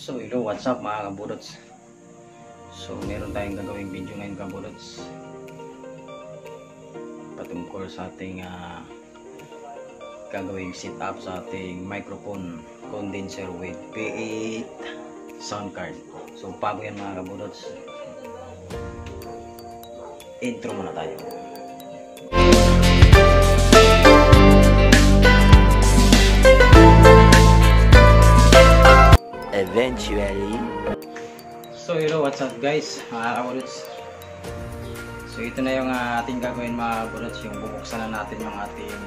So hello, what's up mga kabudots. So meron tayong gagawing video ngayon kabudots, patungkol sa ating gagawing setup sa ating microphone condenser with P8 sound card. So bago yan mga kabudots, intro muna tayo. Eventually. So hello, what's up guys mga kabudots. So ito na yung ating gagawin mga kabudots, yung bubuksan na natin yung ating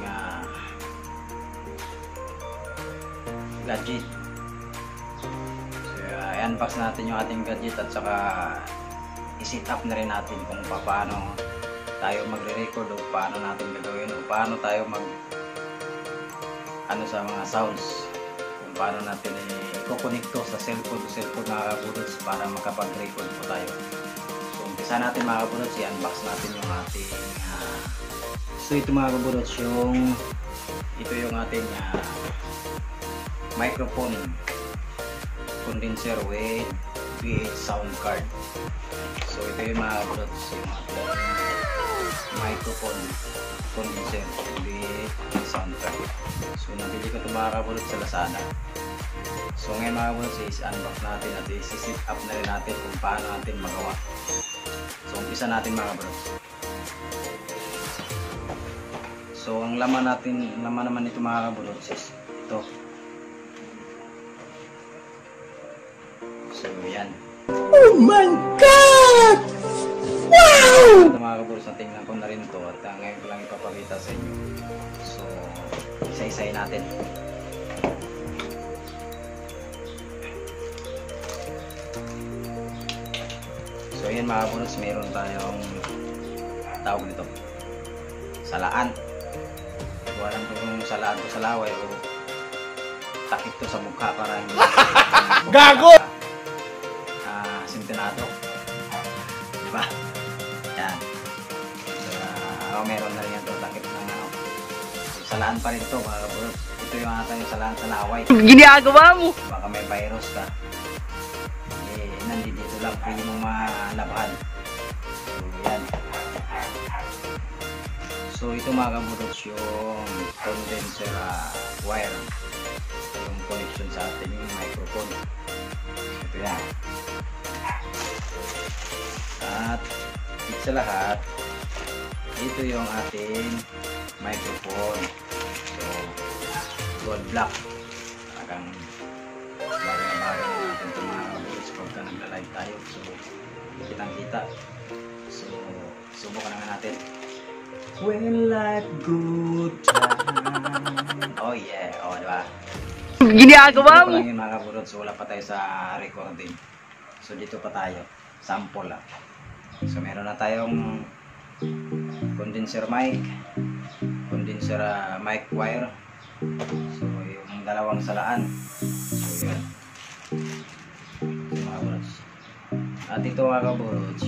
gadget. So i-unbox natin yung ating gadget at saka i-set up na rin natin kung paano tayo magre-record o paano natin gagawin o paano tayo sa mga sounds, kung paano natin i-connecto sa cellphone mga kabudots para makapag-record po tayo. So umpisa natin mga kabudots, i-unbox natin yung ating so ito mga kabudots, ito yung ating microphone condenser with P8 sound card. So ito yung mga kabudots, yung ating microphone condenser with sound card. So nabili ko ito mga kabudots sa Lazada. So ngayon mga kabudots, is-unbox natin at i-set up na rin natin kung paano natin magawa. So umpisa natin mga kabudots. So ang laman naman nito mga kabudots is ito. So yan. Oh my God! Wow! Ito mga kabudots, tingnan ko na rin ito at ngayon ko lang ipapakita sa inyo. So isa-isahin natin. So ayan mga kabudots, meron tayong tawag nito, salaan. Walang kung salaan to sa laway o takip to sa mukha para hindi Gago! sintonado, diba? Yan. So meron na rin yan to, takip ng so, salaan pa rin to mga kabudots. Ito yung yung salaan sa laway. Ginagawa mo! Baka may virus ka, nandito lang pwede mong malabhan. So yan. So ito mga kabudots, yung condenser wire, yung connection sa ating microphone. Ito yan. At higit sa lahat, ito yung ating microphone. So gold black, talagang bagay na natin ito mga kabudots pagka nagla-live tayo. So kitang kita. So subukan naman natin. When life good time. Oh yeah, oh diba? Ginagawa mo! Ito lang yun mga kabudots, wala pa tayo sa recording. So dito pa tayo, sample lang. So meron na tayong condenser mic, condenser mic wire. So yung dalawang salaan. So yun. So mga kabudots. At ito mga kabudots,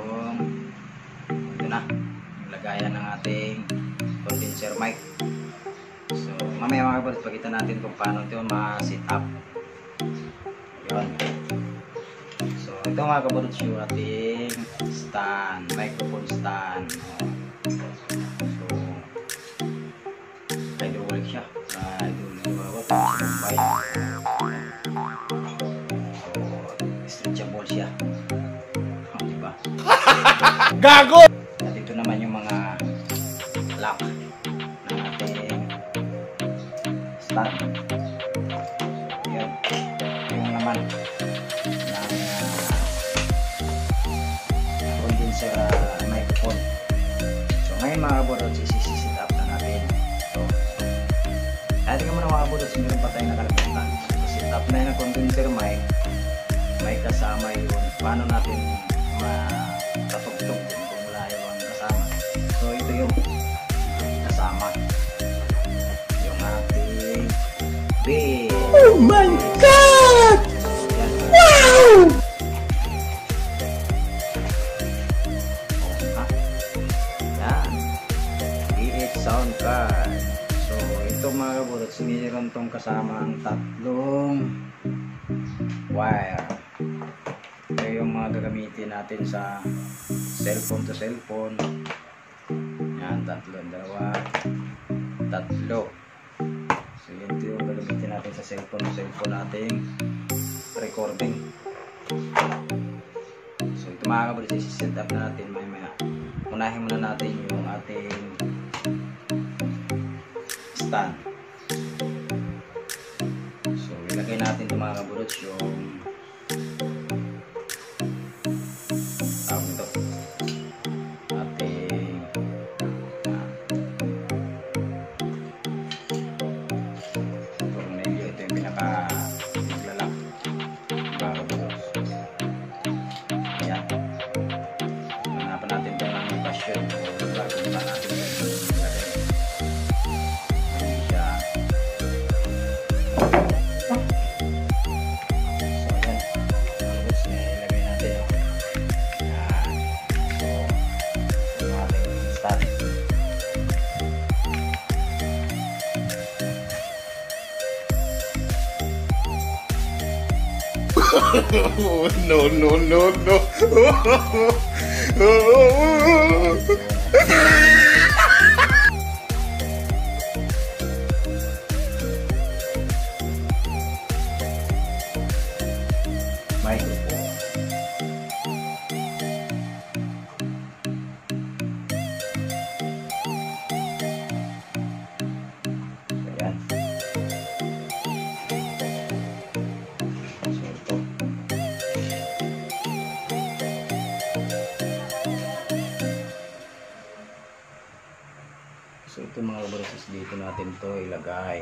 ito na, yung lagayan ng ating condenser mic. So mamaya mga kabudots, pakita natin kung paano ito ma-set up. Yun. So ito mga kabudots, yung ating stand, microphone stand. So hydraulic siya, hydraulic sa Mumbai. Stretchable siya. Oh, diba? Gago! At ito naman yung mga lock ng ating stand. Yan. Yung naman ng condenser microphone. So ngayon mga kabudots, isi-set up na natin. So tingnan mo na mga kabudots, meron pa tayong nakalimutan. So set up na yung condenser mic. May kasama yun. Paano natin makatugtog kung wala yung kasama. So ito yung kasama, yung ating bass. Oh my God! Yan. Wow! Yan. P8 sound card. So ito mga kabudots, mayroon tong kasama ang tatlong wire. Ito yung mga gagamitin natin sa cellphone to cellphone. Yan, tatlo, dalawa, tatlo. So yun, ito yung gagamitin natin sa cellphone to cellphone nating recording. So ito mga kabulit, isi-set up natin maya. Unahin muna natin yung ating stand. So ilagay natin ito mga kabulit yung No, no, no, no. microphone. So yan. So ito. So ito mga kabarasis, dito natin to ilagay.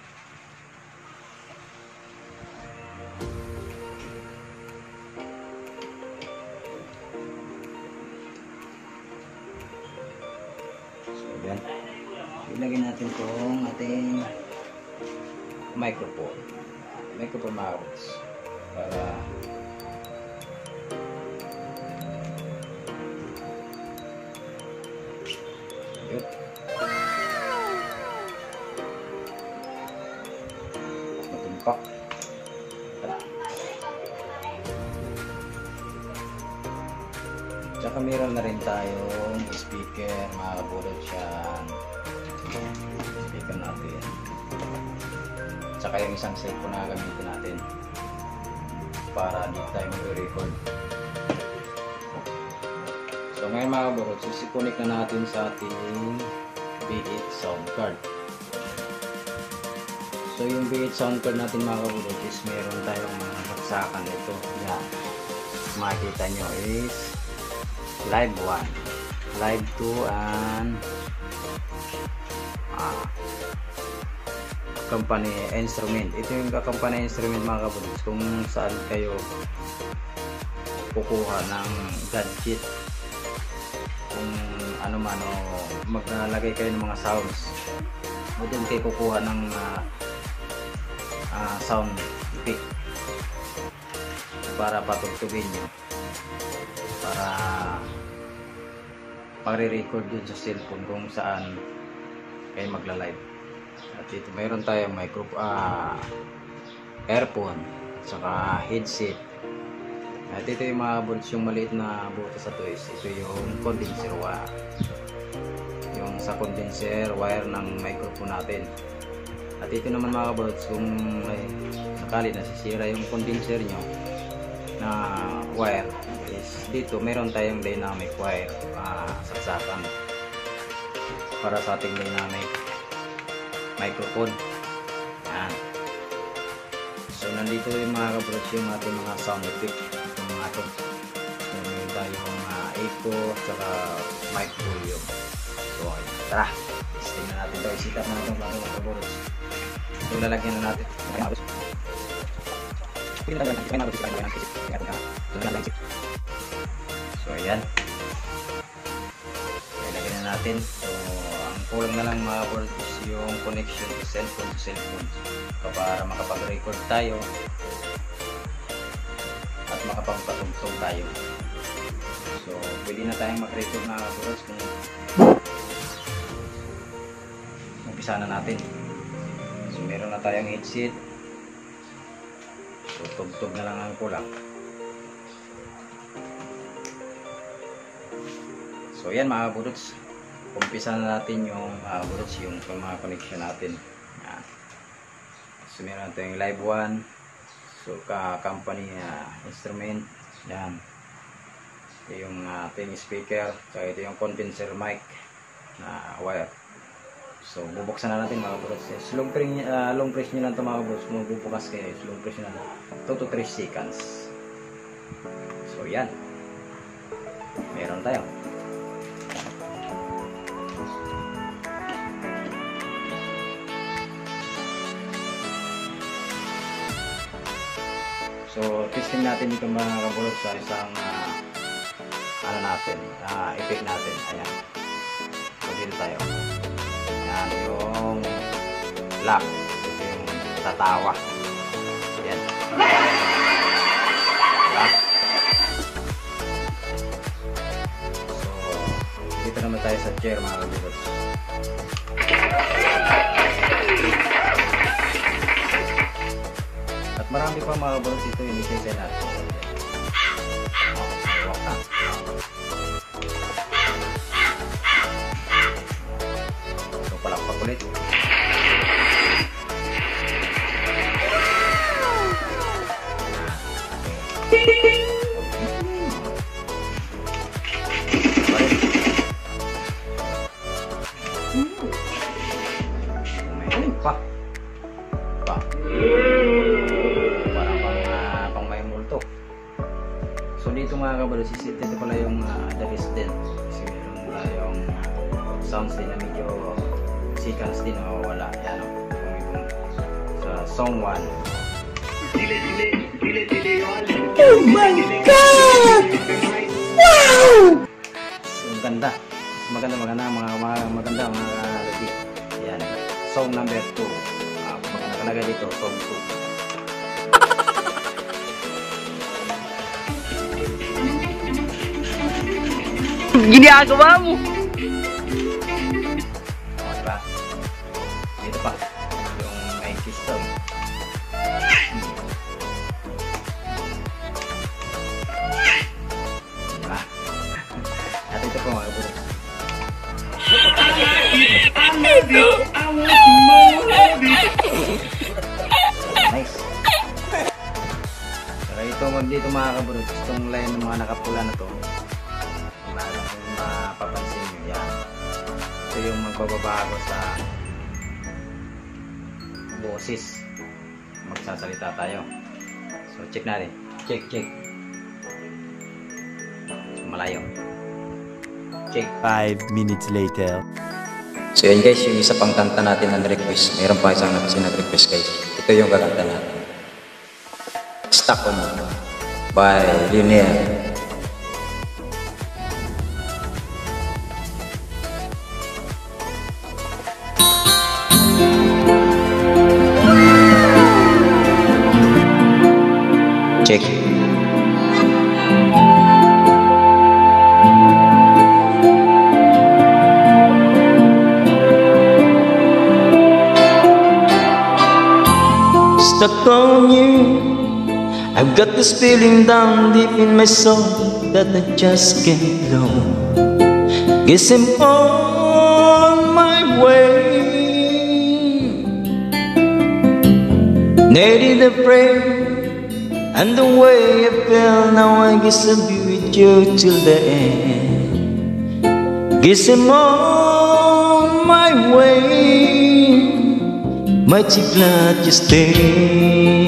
So yan. Ilagay natin tong ating microphone. Microphone mga kabarasis. Para yun. Matumpak. Tsaka meron na rin tayong speaker mga kabulot yan. Speaker natin. Tsaka yung isang cellphone na gamitin natin para di tayo mag-record. So ngayon mga kabulot, sisiconnect na natin sa ating B8 sound card. So yung B8 sound card natin mga kabulot is meron tayong mga baksakan ito. Yan. Makikita nyo is live 1, live 2, and company instrument. Ito yung company instrument mga kabulot kung saan kayo kukuha ng gadget, kung ano man o maglalagay kayo ng mga sounds, o doon kayo kukuha ng sound effect para patugtugin nyo, para pare-record dun sa cellphone kung saan kayo magla-live. At ito mayroon tayong earphone saka headset. At ito yung mga butas, yung maliit na butas sa to is ito yung condenser wire, yung sa condenser wire ng microphone natin. At ito naman mga butas, kung may sakali nasisira yung condenser nyo na wire, is dito meron tayong dynamic wire, saksakan para sa ating dynamic microphone. Yan. So nandito yung mga kabrots yung ating mga sound effect, yung mga ito. So meron tayong echo at saka mic volume. So tara, testing na natin ito. Isit up natin mga kabrots. So lalagyan na natin. So ayan. Lalagyan na natin. So ang kulang na lang mga kabrots is yung connection to cellphone para makapag-record tayo at makapagpatugtog tayo. So pwede na tayong mag-record mga kabrots kung umpisa na natin. So meron na tayong headset. So Tugtog na lang ang kulang. So yan mga budots, umpisa na natin yung budots, yung mga connection natin. Yan. So meron natin yung live 1, so company instrument, yan. Ito yung ating speaker, so ito yung condenser mic na wire. So bubuksan na natin mga budots. Long press nyo lang ito mga budots, magbubukas kayo, long press nyo lang 2 to 3 seconds. So yan, meron tayo. So, testing natin dito mga kabulog sa isang ano natin, effect natin. Ayan. So, dito tayo. Ayan, yung lock. Ito yung tatawa. Ayan. Lock. So, dito naman tayo sa chair mga kabulog. At marami pa mga budots ito yung isasay natin. Walk na. So palakpak ulit. May pa. Pa. Pang may multo. So dito mga kabalo, sisit ito pala yung the resident. Kasi meron tayong sounds din na medyo sequence din na wala. Yan o. Sa song 1. Oh my God! Wow! So maganda. Maganda mga lagi. Yan. Song number 2. Pag nakalagay dito, song 2. Ginagawa mo. Diba? Dito pa yung may system. Diba? At ito po mga kaburo. Nice. Pero ito dito mga kaburo, itong line ng mga nakapula na to, mapapansin nyo yan. Ito yung magbabago sa boses. Magsasalita tayo. So check natin. Check. So, malayo. Check. 5 minutes later. So yun guys, yung isa pang kanta natin na request. Mayroon pa isang nag-request guys. Ito yung kakanta natin. Stuck on You by Lionel. Check. Stuck on you, I've got this feeling down deep in my soul that I just can't know. Guess I'm on my way. Needed a prayer, and the way I feel now, I guess I'll be with you till the end. Guess I'm on my way. Mighty glad you stay.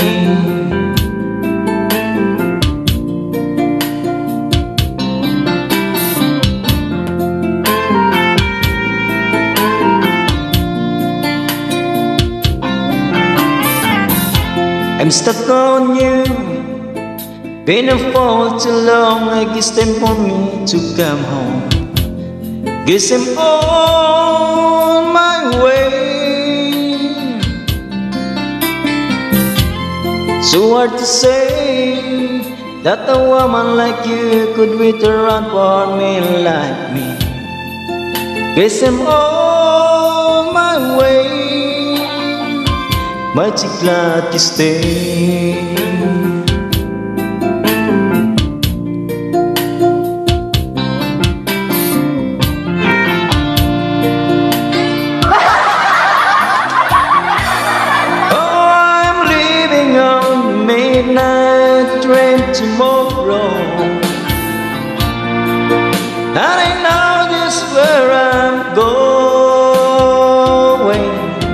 I'm stuck on you. Been a fall too long. I guess time for me to come home. Guess I'm on my way. So hard to say that a woman like you could wait around for me like me. Guess I'm on my way. Mighty glad you stay. midnight train tomorrow, and I know just where I'm going.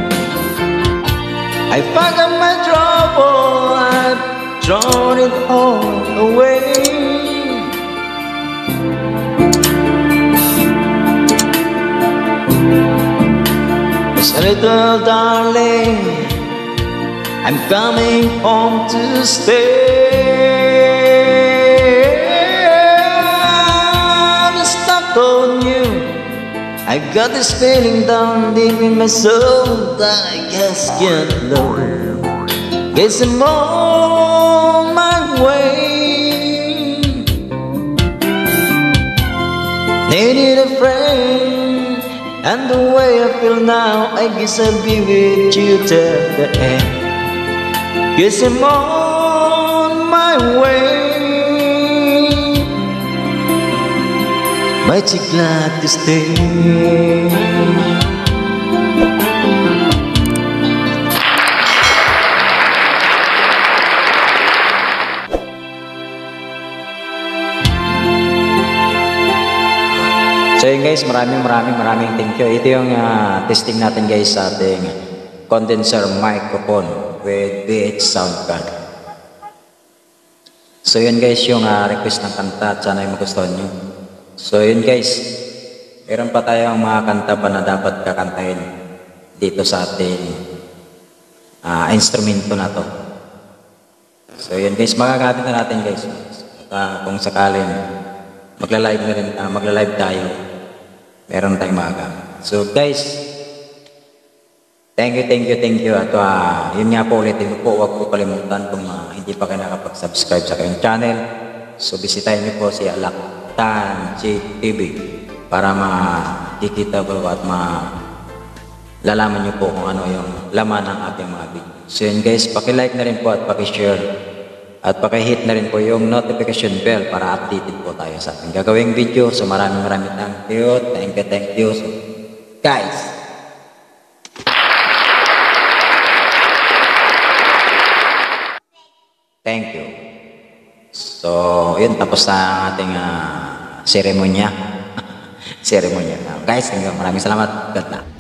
I forgot my trouble, I've thrown it all away. So little darling, I'm coming home to stay. I'm stuck on you. I got this feeling down deep in my soul that I just can't love. Guess I'm on my way. Needed a friend, and the way I feel now, I guess I'll be with you till the end. Guess I'm on my way. Mighty glad to stay. So yun guys, maraming thank you. Ito yung testing natin guys sa ating condenser microphone with VH sound card. So yun guys yung request ng kanta at sana yung magustuhan nyo. So yun guys, meron pa tayong mga kanta pa na dapat kakantahin dito sa ating instrumento na to. So yun guys, magagamit na natin guys. Kung sakalin magla-live tayo, meron tayong magagamit. So guys, thank you. At yun nga po ulitin ko po, huwag po kalimutan kung hindi pa kayo nakapag-subscribe sa kayong channel. So bisitahin niyo po si Alaktan TV para makikita po at malalaman niyo po kung ano yung laman ng ating mga video. So yun guys, paki-like na rin po at paki-share at paki-hit na rin po yung notification bell para updated po tayo sa ating gagawing video. So maraming thank you. So, guys, thank you. So, yun, tapos na ang ating seremonya. Guys, maraming salamat. God bless.